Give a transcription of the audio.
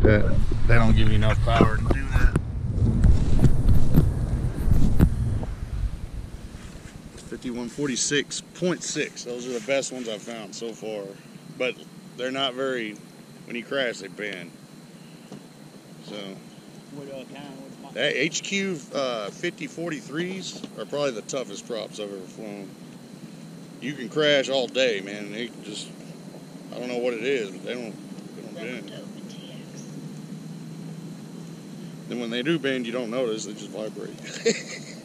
that they don't give you enough power to do that. 5146.6. Those are the best ones I've found so far. But they're not very, when you crash, they bend. So, that HQ 5043s are probably the toughest props I've ever flown. You can crash all day, man. They just, I don't know what it is, but they don't bend. Then when they do bend, you don't notice, they just vibrate.